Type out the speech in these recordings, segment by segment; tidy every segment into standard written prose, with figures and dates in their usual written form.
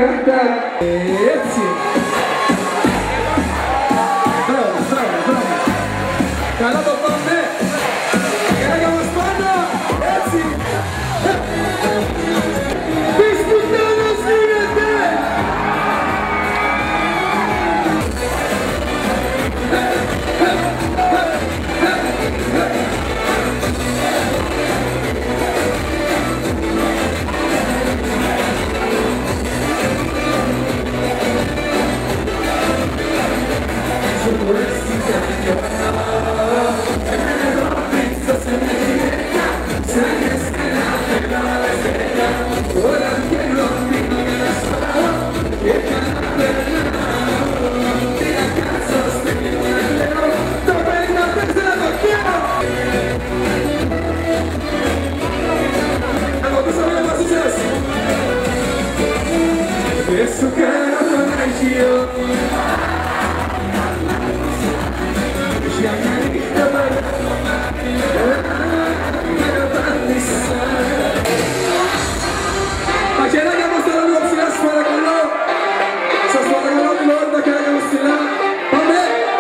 κάρτα. Έτσι. Μπράβο, μπράβο, μπράβο. Καλά το πάμε. Κάγια μας πάνω. Έτσι. Τις πουτάνες γίνεται. Eso cara con agio τα χεράκια μας τώρα λίγο ψηλά σας παρακαλώ. Σας παρακαλώ λίγο τα χεράκια μας ψηλά. Πάμε!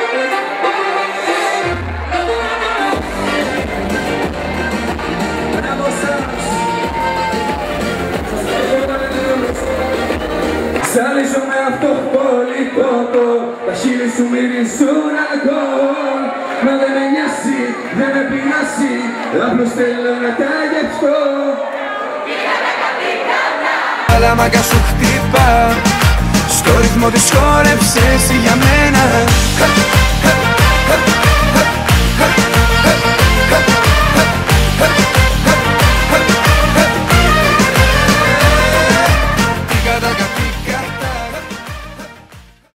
Μπράβο σας! Ξάλιζω με αυτό πολύ κότο. Τα χείλη σου μυρίζουν αλκοόλ. Μα δεν με νοιάζει, δεν με πεινάσει. Απλώς θέλω να τα γευτώ. Αλλά μάγκα σου χτύπα. Στο ρυθμό της χόρεψες για μένα.